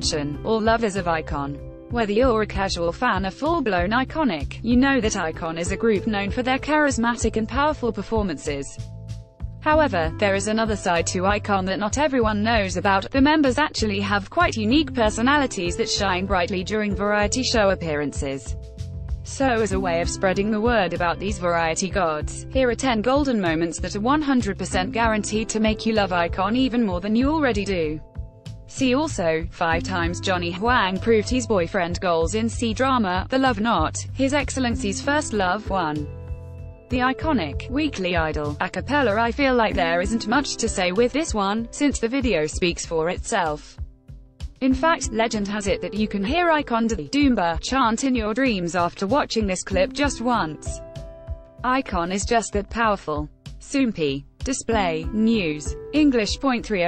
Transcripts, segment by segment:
attention. All lovers of iKON. Whether you're a casual fan or full-blown iKONic, you know that iKON is a group known for their charismatic and powerful performances. However, there is another side to iKON that not everyone knows about. The members actually have quite unique personalities that shine brightly during variety show appearances. So as a way of spreading the word about these variety gods, here are 10 golden moments that are 100% guaranteed to make you love iKON even more than you already do. See also, 5 times Johnny Huang proved his boyfriend goals in C-drama, The Love Knot, His Excellency's First Love. 1. The iconic Weekly Idol a cappella. I feel like there isn't much to say with this one, since the video speaks for itself. In fact, legend has it that you can hear iKON do the Doomba chant in your dreams after watching this clip just once. iKON is just that powerful. Soompi. Display, News. English.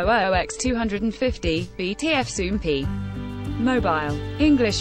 300x250, BTF Soompi. Mobile. English.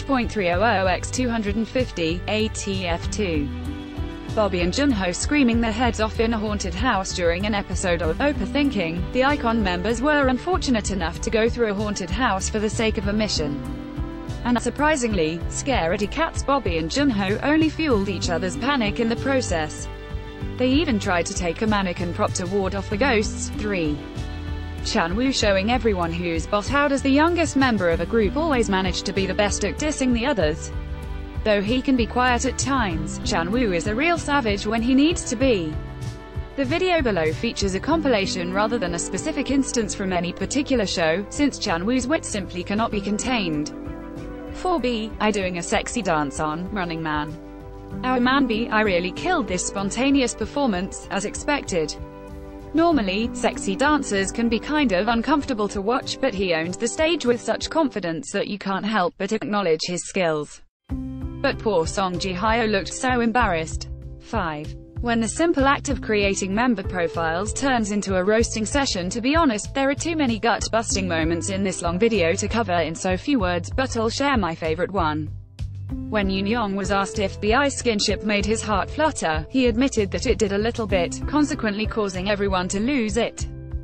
300x250, ATF2. Bobby and Junho screaming their heads off in a haunted house during an episode of Overthinking. The iKON members were unfortunate enough to go through a haunted house for the sake of a mission. And surprisingly, scaredy cats Bobby and Junho only fueled each other's panic in the process. They even tried to take a mannequin prop to ward off the ghosts. 3. Chanwoo showing everyone who's boss. How does the youngest member of a group always manage to be the best at dissing the others? Though he can be quiet at times, Chanwoo is a real savage when he needs to be. The video below features a compilation rather than a specific instance from any particular show, since Chanwoo's wit simply cannot be contained. 4B. I doing a sexy dance on Running Man. Our man B. I really killed this spontaneous performance, as expected. Normally, sexy dancers can be kind of uncomfortable to watch, but he owned the stage with such confidence that you can't help but acknowledge his skills. But poor Song Ji-hyo looked so embarrassed. 5. When the simple act of creating member profiles turns into a roasting session. To be honest, there are too many gut-busting moments in this long video to cover in so few words, but I'll share my favorite one. When Yoon Young was asked if the ice skinship made his heart flutter, he admitted that it did a little bit, consequently causing everyone to lose it.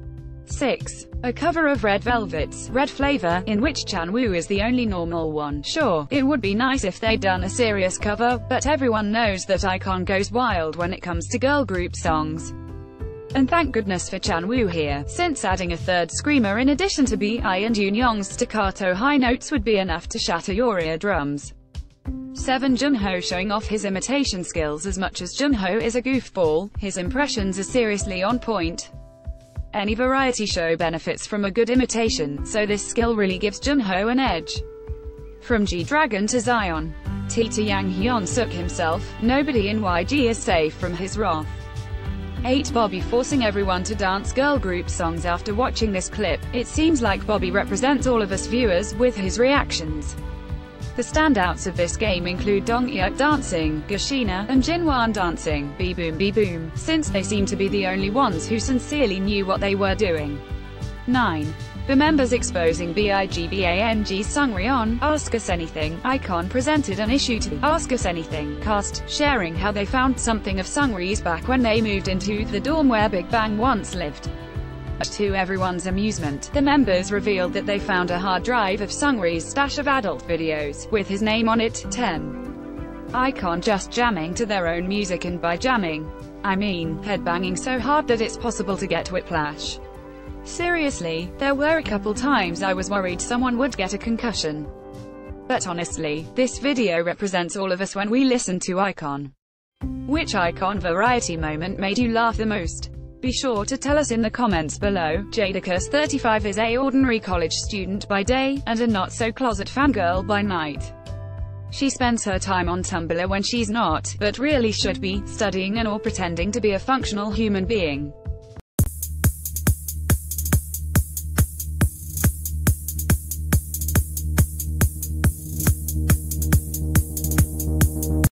6. A cover of Red Velvet's Red Flavor, in which Chanwoo is the only normal one. Sure, it would be nice if they'd done a serious cover, but everyone knows that iKON goes wild when it comes to girl group songs. And thank goodness for Chanwoo here, since adding a third screamer in addition to B.I and Yoon Young's staccato high notes would be enough to shatter your eardrums. 7. Junho showing off his imitation skills. As much as Junho is a goofball, his impressions are seriously on point. Any variety show benefits from a good imitation, so this skill really gives Junho an edge. From G-Dragon to Zion. T to Yang Hyun-suk himself, nobody in YG is safe from his wrath. 8. Bobby forcing everyone to dance girl group songs. After watching this clip, it seems like Bobby represents all of us viewers with his reactions. The standouts of this game include Donghyuk dancing, Gashina, and Jinwan dancing, B-Boom B-Boom, since they seem to be the only ones who sincerely knew what they were doing. 9. The members exposing BIGBANG's Sungri-on Ask Us Anything. iKON presented an issue to the Ask Us Anything cast, sharing how they found something of Sungri's back when they moved into the dorm where Big Bang once lived. To everyone's amusement, the members revealed that they found a hard drive of Sungri's stash of adult videos, with his name on it. 10. iKON just jamming to their own music, and by jamming, I mean headbanging so hard that it's possible to get whiplash. Seriously, there were a couple times I was worried someone would get a concussion. But honestly, this video represents all of us when we listen to iKON. Which iKON variety moment made you laugh the most? Be sure to tell us in the comments below. Jadakiss35 is a ordinary college student by day, and a not-so-closet fangirl by night. She spends her time on Tumblr when she's not, but really should be, studying and or pretending to be a functional human being.